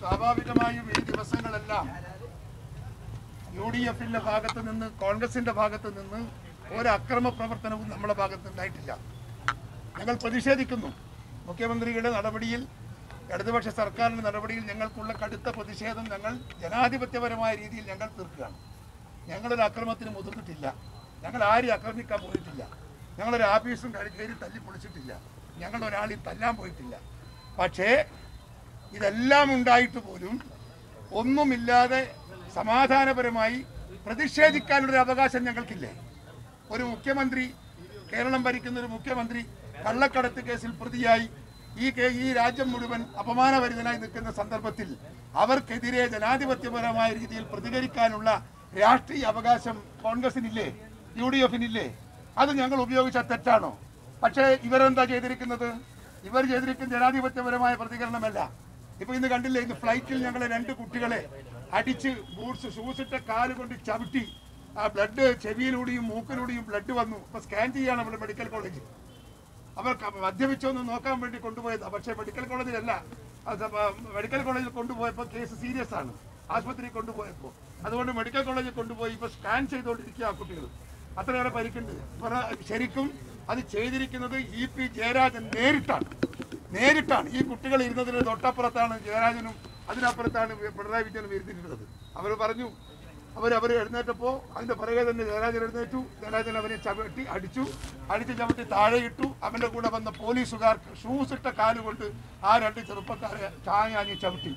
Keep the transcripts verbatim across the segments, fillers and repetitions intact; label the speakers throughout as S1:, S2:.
S1: സ്വാഭാവികമായും ഈ ദിവസങ്ങളെല്ലാം U D എഫിന്റെ ഭാഗത്ത് നിന്ന് കോൺഗ്രസിന്റെ ഭാഗത്ത് നിന്ന് ഒരു അക്രമ പ്രവർത്തനവും നമ്മുടെ ഭാഗത്ത് ഉണ്ടായിട്ടില്ല. ഞങ്ങൾ പ്രതിഷേധിക്കുന്നു. മുഖ്യമന്ത്രിയുടെ നടപടിയിൽ, ഇടതുപക്ഷ സർക്കാരിന്റെ നടപടിയിൽ ഞങ്ങൾക്കുള്ള കടുത്ത പ്രതിഷേധം ഞങ്ങൾ ജനാധിപത്യപരമായ രീതിയിൽ ഞങ്ങൾ തീർക്കുകയാണ്. ഞങ്ങളൊരു അക്രമത്തിന് മുതിർന്നിട്ടില്ല. ഞങ്ങൾ ആരെയും ആക്രമിക്കാൻ പോയിട്ടില്ല. ഞങ്ങളൊരു ആഫീസും കയറി തല്ലി പൊളിച്ചിട്ടില്ല. ഞങ്ങൾ ഒരാളെയും തല്ലാൻ പോയിട്ടില്ല. പക്ഷേ ഇതെല്ലാം ഉണ്ടായിട്ട് പോലും ഒന്നുമില്ലാതെ സമാധാനപരമായി പ്രതിഷേധിക്കാനുള്ളൊരു അവകാശം ഞങ്ങൾക്കില്ലേ? ഒരു മുഖ്യമന്ത്രി, കേരളം ഭരിക്കുന്ന ഒരു മുഖ്യമന്ത്രി കള്ളക്കടത്ത് കേസിൽ പ്രതിയായി ഈ ഈ രാജ്യം മുഴുവൻ അപമാനഭരിതനായി നിൽക്കുന്ന സന്ദർഭത്തിൽ അവർക്കെതിരെ ജനാധിപത്യപരമായ രീതിയിൽ പ്രതികരിക്കാനുള്ള രാഷ്ട്രീയ അവകാശം കോൺഗ്രസിനില്ലേ, യു ഡി എഫിനില്ലേ? അത് ഞങ്ങൾ ഉപയോഗിച്ച തെറ്റാണോ? പക്ഷേ ഇവരെന്താ ചെയ്തിരിക്കുന്നത്? ഇവർ ചെയ്തിരിക്കുന്ന ജനാധിപത്യപരമായ പ്രതികരണമല്ല. ഇപ്പൊ ഇന്ന് കണ്ടില്ലേ, ഇന്ന് ഫ്ലൈറ്റിൽ ഞങ്ങളെ രണ്ട് കുട്ടികളെ അടിച്ച് ബൂട്ട്സ് ഷൂസിട്ട കാല് കൊണ്ട് ചവിട്ടി ആ ബ്ലഡ് ചെവിയിലൂടെയും മൂക്കിലൂടെയും ബ്ലഡ് വന്നു. ഇപ്പൊ സ്കാൻ ചെയ്യാണ് നമ്മുടെ മെഡിക്കൽ കോളേജ്. അവർ മദ്യപിച്ചോന്ന് നോക്കാൻ വേണ്ടി കൊണ്ടുപോയതാ. പക്ഷേ മെഡിക്കൽ കോളേജിലല്ല, മെഡിക്കൽ കോളേജിൽ കൊണ്ടുപോയപ്പോൾ കേസ് സീരിയസ് ആണ്, ആശുപത്രി കൊണ്ടുപോയപ്പോൾ. അതുകൊണ്ട് മെഡിക്കൽ കോളേജിൽ കൊണ്ടുപോയി ഇപ്പൊ സ്കാൻ ചെയ്തുകൊണ്ടിരിക്കുക ആ കുട്ടികൾ. അത്രയേറെ പരിക്കുണ്ട്. ശരിക്കും അത് ചെയ്തിരിക്കുന്നത് ഇ പി ജയരാജൻ നേരിട്ടാണ് നേരിട്ടാണ് ഈ കുട്ടികൾ ഇരുന്നതിന് തൊട്ടപ്പുറത്താണ് ജയരാജനും അതിനപ്പുറത്താണ് പിണറായി വിജയനും ഇരുന്നിട്ടുള്ളത്. അവർ പറഞ്ഞു, അവർ അവർ എഴുന്നേറ്റപ്പോൾ അതിന്റെ പുറകെ തന്നെ ജയരാജൻ എഴുന്നേറ്റു. ജയരാജൻ അവനെ ചവിട്ടി അടിച്ചു. അടിച്ച് ചവിട്ടി താഴെയിട്ടു. അവന്റെ കൂടെ വന്ന പോലീസുകാർക്ക് ഷൂസ് ഇട്ട കാലുകൊണ്ട് ആ രണ്ട് ചെറുപ്പക്കാരെ ചായാഞ്ഞ് ചവിട്ടി.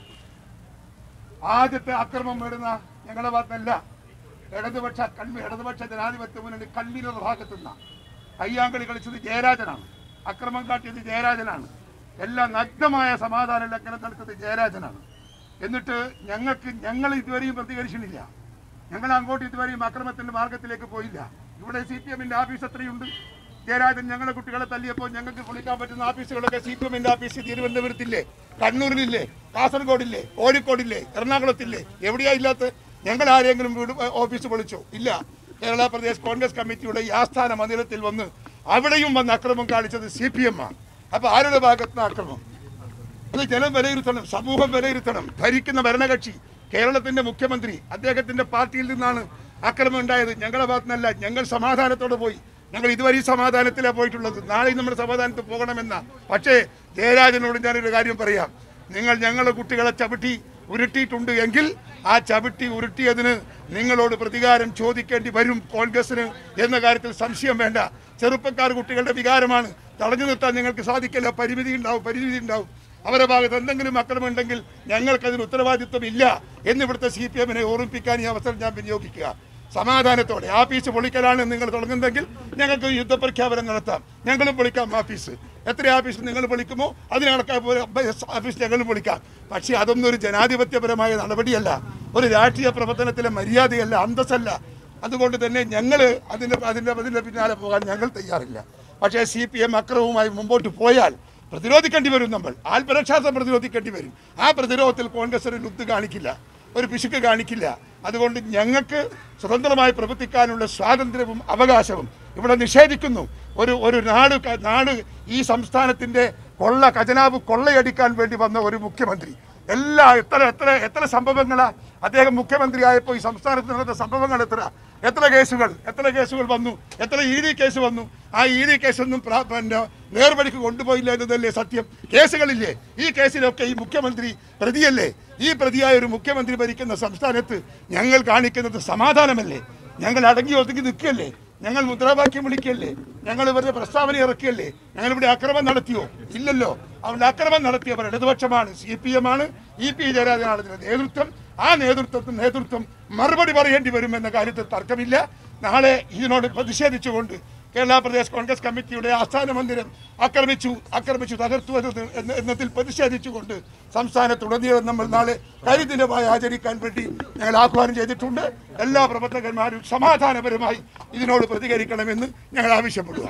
S1: ആദ്യത്തെ അക്രമം വരുന്ന ഞങ്ങളുടെ ഭാഗത്തല്ല, ഇടതുപക്ഷ കൺവീ ഇടതുപക്ഷ ജനാധിപത്യ മുന്നണി കൺവീനർ ഭാഗത്തുനിന്ന കയ്യാങ്കളി കളിച്ചത് ജയരാജനാണ്. അക്രമം കാട്ടിയത് ജയരാജനാണ്. എല്ലാം നഗ്നമായ സമാധാന ലംഘനം നടത്തിയത് ജയരാജനാണ്. എന്നിട്ട് ഞങ്ങൾക്ക് ഞങ്ങൾ ഇതുവരെയും പ്രതികരിച്ചിട്ടില്ല. ഞങ്ങൾ അങ്ങോട്ട് ഇതുവരെയും അക്രമത്തിന്റെ മാർഗത്തിലേക്ക് പോയില്ല. ഇവിടെ സി പി എമ്മിന്റെ ഓഫീസ് എത്രയുണ്ട്? ജയരാജൻ ഞങ്ങളുടെ കുട്ടികളെ തല്ലിയപ്പോൾ ഞങ്ങൾക്ക് പൊളിക്കാൻ പറ്റുന്ന ഓഫീസുകളൊക്കെ സി പി എമ്മിന്റെ ഓഫീസ് തിരുവനന്തപുരത്തില്ലേ, കണ്ണൂരിലില്ലേ, കാസർഗോഡില്ലേ, കോഴിക്കോടില്ലേ, എറണാകുളത്തില്ലേ? എവിടെയാ ഇല്ലാത്ത? ഞങ്ങൾ ആരെങ്കിലും വീട് ഓഫീസ് പൊളിച്ചോ? ഇല്ല. കേരള പ്രദേശ് കോൺഗ്രസ് കമ്മിറ്റിയുടെ ഈ ആസ്ഥാന മന്ദിരത്തിൽ വന്ന് അവിടെയും വന്ന് അക്രമം കാണിച്ചത് സി പി എം ആണ്. അപ്പൊ ആരുടെ ഭാഗത്തുനിന്ന് അക്രമം? അത് ജനം വിലയിരുത്തണം, സമൂഹം വിലയിരുത്തണം. ഭരിക്കുന്ന ഭരണകക്ഷി, കേരളത്തിന്റെ മുഖ്യമന്ത്രി, അദ്ദേഹത്തിന്റെ പാർട്ടിയിൽ നിന്നാണ് അക്രമം ഉണ്ടായത്. ഞങ്ങളുടെ ഭാഗത്തുനിന്നല്ല. ഞങ്ങൾ സമാധാനത്തോടെ പോയി. ഞങ്ങൾ ഇതുവരെ ഈ സമാധാനത്തിലാണ് പോയിട്ടുള്ളത്. നാളെയും നമ്മൾ സമാധാനത്തിൽ പോകണമെന്ന. പക്ഷേ ജയരാജനോട് ഞാനൊരു കാര്യം പറയാം. നിങ്ങൾ ഞങ്ങളുടെ കുട്ടികളെ ചവിട്ടി ഉരുട്ടിയിട്ടുണ്ട് എങ്കിൽ ആ ചവിട്ടി ഉരുട്ടിയതിന് നിങ്ങളോട് പ്രതികാരം ചോദിക്കേണ്ടി വരും കോൺഗ്രസിന് എന്ന കാര്യത്തിൽ സംശയം വേണ്ട. ചെറുപ്പക്കാർ കുട്ടികളുടെ വികാരമാണ്. തടഞ്ഞു നിർത്താൻ നിങ്ങൾക്ക് സാധിക്കില്ല. പരിമിതി ഉണ്ടാവും പരിമിതി ഉണ്ടാവും അവരുടെ ഭാഗത്ത് എന്തെങ്കിലും അക്രമം ഉണ്ടെങ്കിൽ ഞങ്ങൾക്കതിന് ഉത്തരവാദിത്വം ഇല്ല എന്നിവിടുത്തെ സി പി എമ്മിനെ ഓർമ്മിപ്പിക്കാൻ ഈ അവസരം ഞാൻ വിനിയോഗിക്കുക. സമാധാനത്തോടെ ആഫീസ് പൊളിക്കലാണ് നിങ്ങൾ തുടങ്ങുന്നതെങ്കിൽ ഞങ്ങൾക്ക് യുദ്ധപ്രഖ്യാപനം നടത്താം. ഞങ്ങളും പൊളിക്കാം ആഫീസ്. എത്ര ആഫീസ് നിങ്ങൾ പൊളിക്കുമോ അതിനടക്കാൻ ആഫീസ് ഞങ്ങളും പൊളിക്കാം. പക്ഷേ അതൊന്നും ഒരു ജനാധിപത്യപരമായ നടപടിയല്ല, ഒരു രാഷ്ട്രീയ പ്രവർത്തനത്തിലെ മര്യാദയല്ല, അന്തസ്സല്ല. അതുകൊണ്ട് തന്നെ ഞങ്ങൾ അതിൻ്റെ അതിൻ്റെ അതിൻ്റെ പിന്നാലെ പോകാൻ ഞങ്ങൾ തയ്യാറില്ല. പക്ഷേ സി പി എം അക്രമവുമായി മുമ്പോട്ട് പോയാൽ പ്രതിരോധിക്കേണ്ടി വരും. നമ്മൾ ആത്മരക്ഷാർത്ഥം പ്രതിരോധിക്കേണ്ടി വരും. ആ പ്രതിരോധത്തിൽ കോൺഗ്രസ് ഒരു ലുബ്ധ കാണിക്കില്ല, ഒരു പിശുക്ക് കാണിക്കില്ല. അതുകൊണ്ട് ഞങ്ങൾക്ക് സ്വതന്ത്രമായി പ്രവർത്തിക്കാനുള്ള സ്വാതന്ത്ര്യവും അവകാശവും ഇവിടെ നിഷേധിക്കുന്നു. ഒരു ഒരു നാട് നാട് ഈ സംസ്ഥാനത്തിൻ്റെ കൊള്ള ഖജനാവ് കൊള്ളയടിക്കാൻ വേണ്ടി വന്ന ഒരു മുഖ്യമന്ത്രി. എല്ലാ എത്ര എത്ര എത്ര സംഭവങ്ങളാണ് അദ്ദേഹം മുഖ്യമന്ത്രിയായപ്പോൾ ഈ സംസ്ഥാനത്ത് നടന്ന സംഭവങ്ങൾ എത്ര എത്ര കേസുകൾ എത്ര കേസുകൾ വന്നു, എത്ര ഇ ഡി കേസ് വന്നു. ആ ഇ ഡി കേസൊന്നും പിന്നെ നേർവഴിക്ക് കൊണ്ടുപോയില്ല എന്നതല്ലേ സത്യം. കേസുകളില്ലേ? ഈ കേസിലൊക്കെ ഈ മുഖ്യമന്ത്രി പ്രതിയല്ലേ? ഈ പ്രതിയായ ഒരു മുഖ്യമന്ത്രി ഭരിക്കുന്ന സംസ്ഥാനത്ത് ഞങ്ങൾ കാണിക്കുന്നത് സമാധാനമല്ലേ? ഞങ്ങൾ അടങ്ങി ഒതുങ്ങി നിൽക്കുകയല്ലേ? ഞങ്ങൾ മുദ്രാവാക്യം വിളിക്കല്ലേ? ഞങ്ങൾ ഇവരുടെ പ്രസ്താവന ഇറക്കിയല്ലേ? ഞങ്ങളിവിടെ അക്രമം നടത്തിയോ? ഇല്ലല്ലോ. അവിടെ അക്രമം നടത്തിയവർ ഇടതുപക്ഷമാണ്, സി പി എം ആണ്, ഇ പി ജയരാജനാണ് ഇതിന്റെ നേതൃത്വം. ആ നേതൃത്വത്തിന് നേതൃത്വം മറുപടി പറയേണ്ടി വരുമെന്ന കാര്യത്തിൽ തർക്കമില്ല. നാളെ ഇതിനോട് പ്രതിഷേധിച്ചുകൊണ്ട് കേരള പ്രദേശ് കോൺഗ്രസ് കമ്മിറ്റിയുടെ ആസ്ഥാന മന്ദിരം ആക്രമിച്ചു ആക്രമിച്ചു തകർത്തു എന്നതിൽ പ്രതിഷേധിച്ചുകൊണ്ട് സംസ്ഥാനത്തുടനീളം നമ്മൾ നാളെ കരിദിനമായി ആചരിക്കാൻ വേണ്ടി ഞങ്ങൾ ആഹ്വാനം ചെയ്തിട്ടുണ്ട്. എല്ലാ പ്രവർത്തകന്മാരും സമാധാനപരമായി ഇതിനോട് പ്രതികരിക്കണമെന്ന് ഞങ്ങൾ ആവശ്യപ്പെടുന്നു.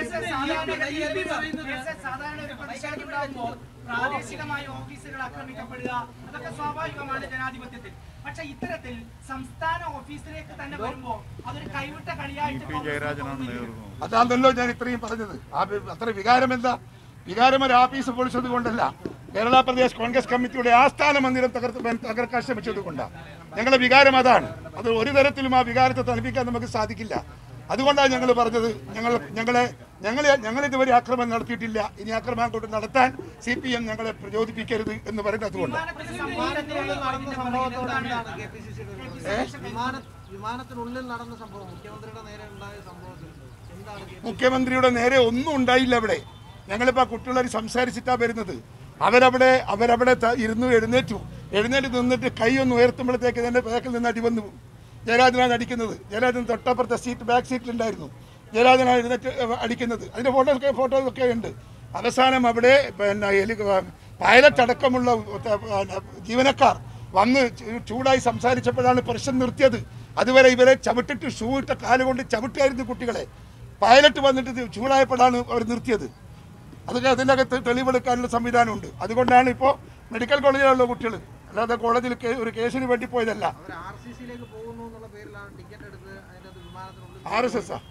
S2: പ്രാദേശികമായ ഓഫീസുകൾ ആക്രമിക്കപ്പെടുക അതൊക്കെ സ്വാഭാവികമാണ് ജനാധിപത്യത്തിൽ. പക്ഷെ ഇത്തരത്തിൽ സംസ്ഥാന ഓഫീസിലേക്ക് തന്നെ വരുമ്പോൾ അതൊരു കൈവിട്ട കളിയായിട്ട്
S1: അതാണല്ലോ ഞാൻ ഇത്രയും പറഞ്ഞത്. ആ അത്ര വികാരം എന്താ? വികാരം ഒരു ആഫീസ് പൊളിച്ചത് കൊണ്ടല്ല, കേരള പ്രദേശ് കോൺഗ്രസ് കമ്മിറ്റിയുടെ ആസ്ഥാന മന്ദിരം തകർത്ത് തകർക്കാൻ ശ്രമിച്ചത് കൊണ്ടാണ്. ഞങ്ങളുടെ വികാരം അതാണ്. അത് ഒരു തരത്തിലും ആ വികാരത്തെ തണുപ്പിക്കാൻ നമുക്ക് സാധിക്കില്ല. അതുകൊണ്ടാണ് ഞങ്ങൾ പറഞ്ഞത്, ഞങ്ങൾ ഞങ്ങളെ ഞങ്ങൾ ഞങ്ങൾ ഇതുവരെ ആക്രമണം നടത്തിയിട്ടില്ല, ഇനി ആക്രമണം കൊണ്ട് നടത്താൻ സി പി എം ഞങ്ങളെ പ്രചോദിപ്പിക്കരുത് എന്ന് പറയുന്നത് അതുകൊണ്ട്.
S3: വിമാനത്തിനുള്ളിൽ നടന്ന സംഭവം, മുഖ്യമന്ത്രിയുടെ നേരെ ഉണ്ടായ സംഭവത്തിൽ എന്താണ്?
S1: മുഖ്യമന്ത്രിയുടെ നേരെ ഒന്നും ഉണ്ടായില്ല. അവിടെ ഞങ്ങളിപ്പോൾ കുട്ടികളോട് സംസാരിച്ചിട്ടാണ് വരുന്നത്. അവരവിടെ അവരവിടെ ഇരുന്നു എഴുന്നേറ്റു എഴുന്നേറ്റ് നിന്നിട്ട് കൈ ഒന്ന് ഉയർത്തുമ്പോഴത്തേക്ക് തന്നെ ബാക്കിൽ നിന്ന് അടി വന്നു. ജയരാജനാണ് അടിക്കുന്നത്. ജയരാജൻ തൊട്ടപ്പുറത്തെ സീറ്റ് ബാക്ക് സീറ്റിലുണ്ടായിരുന്നു. ജയരാജനാണ് എഴുന്നേറ്റ് അടിക്കുന്നത്. അതിൻ്റെ ഫോട്ടോ ഫോട്ടോ ഒക്കെ ഉണ്ട്. അവസാനം അവിടെ പിന്നെ പൈലറ്റ് അടക്കമുള്ള ജീവനക്കാർ വന്ന് ചൂടായി സംസാരിച്ചപ്പോഴാണ് പ്രശ്നം നിർത്തിയത്. അതുവരെ ഇവരെ ചവിട്ടിട്ട് ഷൂ ഇട്ട കാലുകൊണ്ട് ചവിട്ടിയായിരുന്നു കുട്ടികളെ. പൈലറ്റ് വന്നിട്ട് ചൂടായപ്പോഴാണ് അവർ നിർത്തിയത്. അതൊക്കെ അതിൻ്റെ അകത്ത് തെളിവെടുക്കാനുള്ള സംവിധാനമുണ്ട്. അതുകൊണ്ടാണ് ഇപ്പോൾ മെഡിക്കൽ കോളേജിലുള്ള കുട്ടികൾ, അല്ലാതെ കോളേജിൽ ഒരു കേസിന് വേണ്ടി പോയതല്ല. ആർ എസ് എസ്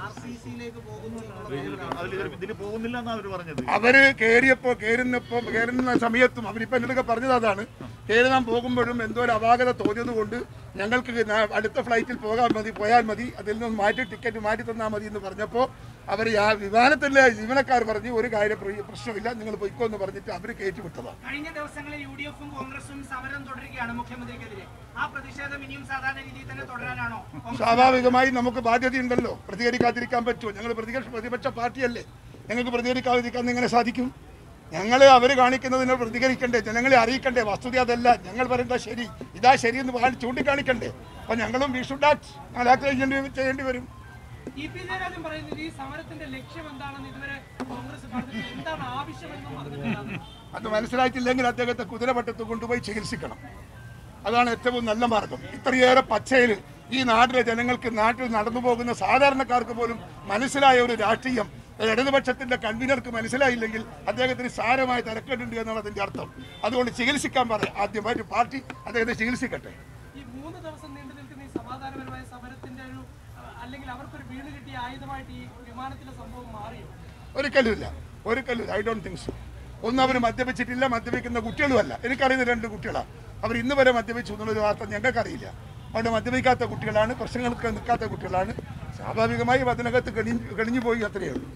S1: അവര് കയറിയപ്പോ കയറുന്നപ്പോ കയറുന്ന സമയത്തും അവരിപ്പോ എന്നൊക്കെ പറഞ്ഞത് അതാണ്, കയറാൻ പോകുമ്പോഴും എന്തോ ഒരു അപാകത തോന്നിയത് കൊണ്ട് ഞങ്ങൾക്ക് അടുത്ത ഫ്ലൈറ്റിൽ പോകാൻ മതി പോയാൽ മതി, അതിൽ നിന്ന് മാറ്റി ടിക്കറ്റ് മാറ്റി തന്നാൽ മതി എന്ന് പറഞ്ഞപ്പോൾ അവർ വിമാനത്തിലെ ജീവനക്കാർ പറഞ്ഞു ഒരു കാര്യം പ്രശ്നമില്ല, നിങ്ങൾ പൊയ്ക്കോ എന്ന് പറഞ്ഞിട്ട് അവർ കയറ്റി വിട്ടതാണ്.
S2: കഴിഞ്ഞ ദിവസങ്ങളിൽ യു ഡി എഫും കോൺഗ്രസും സമരം തുടരുകയാണ് മുഖ്യമന്ത്രിക്കെതിരെ. ആ പ്രതിഷേധം ഇനിയും സാധാരണ രീതിയിൽ തന്നെ തുടരാനാണോ?
S1: സ്വാഭാവികമായി നമുക്ക് ബാധ്യതയുണ്ടല്ലോ, പ്രതികരിക്കാതിരിക്കാൻ പറ്റുമോ? ഞങ്ങൾ പ്രതിപക്ഷ പ്രതിപക്ഷ പാർട്ടിയല്ലേ, ഞങ്ങൾക്ക് പ്രതികരിക്കാതിരിക്കാൻ എങ്ങനെ സാധിക്കും? ഞങ്ങൾ അവർ കാണിക്കുന്നതിനെ പ്രതികരിക്കണ്ടേ, ജനങ്ങളെ അറിയിക്കണ്ടേ? വസ്തുത അതല്ല, ഞങ്ങൾ പറയേണ്ട ശരി ഇതാ ശരിയെന്ന് ചൂണ്ടിക്കാണിക്കണ്ടേ? അപ്പോൾ ഞങ്ങളും വി ഷുഡ് ആക്ട്, ഞങ്ങൾ ആക്ട് ചെയ്യേണ്ടി വരും.
S4: ഇ പി ജയരാജൻ പറയുന്നത് ഈ സമരത്തിന്റെ ലക്ഷ്യം എന്താണെന്ന് ഇതുവരെ കോൺഗ്രസ് പറഞ്ഞിട്ട് എന്താണ് ആവശ്യമെന്നും പറഞ്ഞിട്ടില്ല.
S1: അത് മനസ്സിലായിട്ടില്ലെങ്കിൽ അദ്ദേഹത്തെ കുതിരപട്ടത്ത് കൊണ്ടുപോയി ചികിത്സിക്കണം. അതാണ് ഏറ്റവും നല്ല മാർഗം. ഇത്രയേറെ പച്ചയിൽ ഈ നാട്ടിലെ ജനങ്ങൾക്ക്, നാട്ടിൽ നടന്നു പോകുന്ന സാധാരണക്കാർക്ക് പോലും മനസ്സിലായ ഒരു രാഷ്ട്രീയം ഇടതുപക്ഷത്തിന്റെ കൺവീനർക്ക് മനസ്സിലായില്ലെങ്കിൽ അദ്ദേഹത്തിന് സാരമായ തരക്കേടുണ്ട് എന്നാണ് അതിന്റെ അർത്ഥം. അതുകൊണ്ട് ചികിത്സിക്കാൻ പറയാം. ആദ്യമായിട്ട് പാർട്ടി അദ്ദേഹത്തെ ചികിത്സിക്കട്ടെ.
S4: ഈ മൂന്ന് ദിവസം നീണ്ടു നിൽക്കുന്ന ഈ സമാധാനപരമായ സമരത്തിന്റെ ഒരു അല്ലെങ്കിൽ അവർക്കൊരു വീട് കിട്ടിയ ആയുധമായിട്ട് ഈ വിമാനത്തിലെ സംഭവം മാറിയോ?
S1: ഒരിക്കലുമില്ല, ഒരിക്കലും ഐ ഡോണ്ട് തിങ്ക് സോ. ഒന്നും അവർ മദ്യപിച്ചിട്ടില്ല, മദ്യപിക്കുന്ന കുട്ടികളുമല്ല. എനിക്കറിയുന്ന രണ്ട് കുട്ടികളാണ്, അവർ ഇന്ന് വരെ മദ്യപിച്ചു എന്നുള്ളൊരു വാർത്ത ഞങ്ങൾക്കറിയില്ല. അവിടെ മദ്യപിക്കാത്ത കുട്ടികളാണ്, പ്രശ്നങ്ങൾക്ക് നിൽക്കാത്ത കുട്ടികളാണ്. സ്വാഭാവികമായും അതിനകത്ത് കണിഞ്ഞു കണിഞ്ഞു പോയി, അത്രയേ ഉള്ളൂ.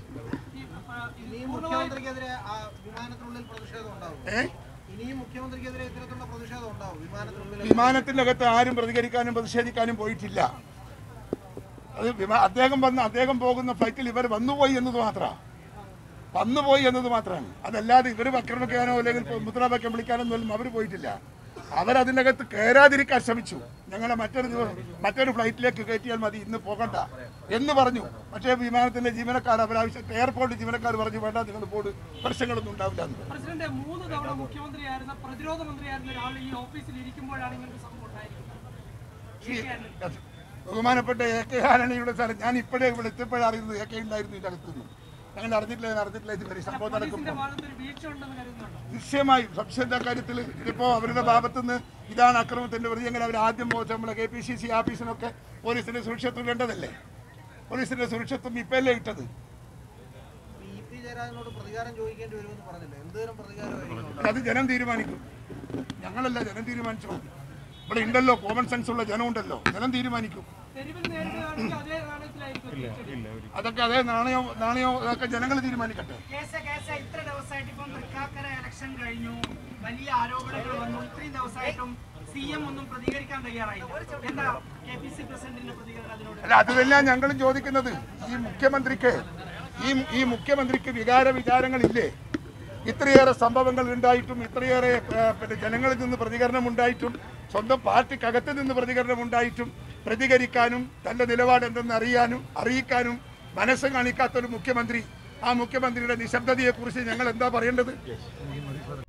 S1: വിമാനത്തിന്റെ അകത്ത് ആരും പ്രതികരിക്കാനും പ്രതിഷേധിക്കാനും പോയിട്ടില്ല. അത് അദ്ദേഹം വന്ന് അദ്ദേഹം പോകുന്ന ഫ്ലൈറ്റിൽ ഇവർ വന്നുപോയി എന്നത് മാത്രമാണ് വന്നുപോയി എന്നത് മാത്രമാണ് അതല്ലാതെ ഇവർ ആക്രമിക്കാനോ അല്ലെങ്കിൽ മുദ്രാവാക്യം വിളിക്കാനൊന്നും അവർ പോയിട്ടില്ല. അവരതിൻ്റെ അകത്ത് കയറാതിരിക്കാൻ ശ്രമിച്ചു. ഞങ്ങളെ മറ്റൊരു മറ്റൊരു ഫ്ലൈറ്റിലേക്ക് കയറ്റിയാൽ മതി, ഇന്ന് പോകണ്ട എന്ന് പറഞ്ഞു. മറ്റേ വിമാനത്തിലെ ജീവനക്കാർ അവരാവശ്യം എയർപോർട്ട് ജീവനക്കാർ പറഞ്ഞു വേണ്ട, നിങ്ങൾ പോട്, പ്രശ്നങ്ങളൊന്നും ഉണ്ടാവില്ല എന്ന്.
S4: പ്രസിഡന്റ് മൂന്ന് തവണ മുഖ്യമന്ത്രിയായിരുന്ന പ്രതിരോധ മന്ത്രിയായിരുന്ന ഒരാൾ ഈ ഓഫീസിൽ ഇരിക്കുമ്പോഴാണ് ഇങ്ങനൊരു സംഭവം ഉണ്ടായിരിക്കുന്നത്.
S1: ബഹുമാനപ്പെട്ട എ കെ ആന്റണിയുടെ സ്ഥലം ഞാൻ ഇപ്പോഴേ ഇവിടെ എത്തിയപ്പോഴാണ് അറിയുന്നത് എ കെ ഉണ്ടായിരുന്നു ഇതിൻ്റെ അകത്തുനിന്ന്. ഞങ്ങൾ അറിഞ്ഞിട്ടില്ല അറിഞ്ഞിട്ടില്ല ഇതുവരെ സംഭവം നടക്കുമ്പോൾ നിശ്ചയമായും സംശയത്തിന്റെ കാര്യത്തിൽ ഇപ്പോൾ അവരുടെ ഭാഗത്തുനിന്ന് ഇതാണ് അക്രമത്തിന്റെ പ്രതി എങ്കിൽ അവർ ആദ്യം നമ്മളെ കെ പി സി സി ഓഫീസിനൊക്കെ പോലീസിന്റെ സുരക്ഷത്വം വേണ്ടതല്ലേ? പോലീസിന്റെ സുരക്ഷത്വം ഇപ്പല്ലേ ഇട്ടത്. അത് ജനം തീരുമാനിക്കും, ഞങ്ങളല്ല ജനം തീരുമാനിച്ചോ. ഇവിടെ ഉണ്ടല്ലോ കോമൺ സെൻസ് ഉള്ള ജനം ഉണ്ടല്ലോ, ജനം തീരുമാനിക്കും. അതൊക്കെ അതേ നാണയോ നാണയോ അതൊക്കെ ജനങ്ങൾ തീരുമാനിക്കട്ടെ.
S2: ഇത്ര ദിവസമായിട്ട് ഇപ്പം തൃക്കാക്കര ഇലക്ഷൻ കഴിഞ്ഞു, വലിയ ആരോപണങ്ങൾ വന്നു. ഇത്രയും ദിവസമായിട്ടും സി എം ഒന്നും പ്രതികരിക്കാൻ തയ്യാറായില്ല. എന്താ കെ പി സി പ്രസിഡന്റിന്റെ പ്രതികരണം അതിനോട്?
S1: അല്ല, അത് തന്നെയാണ് ഞങ്ങളും ചോദിക്കുന്നത്. ഈ മുഖ്യമന്ത്രിക്ക് ഈ ഈ മുഖ്യമന്ത്രിക്ക് വികാര വിചാരങ്ങളില്ലേ? ഇത്രയേറെ സംഭവങ്ങൾ ഉണ്ടായിട്ടും ഇത്രയേറെ പിന്നെ ജനങ്ങളിൽ നിന്ന് പ്രതികരണം ഉണ്ടായിട്ടും സ്വന്തം പാർട്ടിക്കകത്ത് നിന്ന് പ്രതികരണം ഉണ്ടായിട്ടും പ്രതികരിക്കാനും തന്റെ നിലപാട് എന്തെന്ന് അറിയാനും അറിയിക്കാനും മനസ്സ് കാണിക്കാത്തൊരു മുഖ്യമന്ത്രി, ആ മുഖ്യമന്ത്രിയുടെ നിശബ്ദതയെക്കുറിച്ച് ഞങ്ങൾ എന്താ പറയേണ്ടത്?